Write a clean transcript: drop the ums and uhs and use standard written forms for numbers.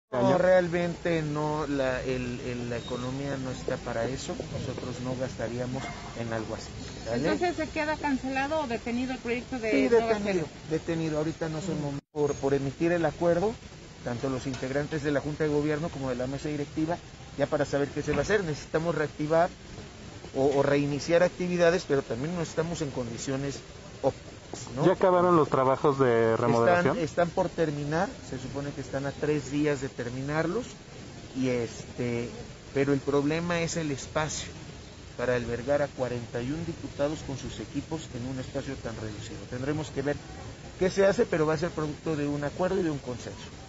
No, realmente no, la economía no está para eso, nosotros no gastaríamos en algo así. ¿Vale? Entonces, ¿se queda cancelado o detenido el proyecto de Sí, Nueva detenido, ahorita no son momentos por emitir el acuerdo, tanto los integrantes de la Junta de Gobierno como de la mesa directiva, ya para saber qué se va a hacer, necesitamos reactivar o reiniciar actividades, pero también no estamos en condiciones óptimas, ¿no? ¿Ya acabaron los trabajos de remodelación? Están por terminar, se supone que están a 3 días de terminarlos, pero el problema es el espacio para albergar a 41 diputados con sus equipos en un espacio tan reducido. Tendremos que ver qué se hace, pero va a ser producto de un acuerdo y de un consenso.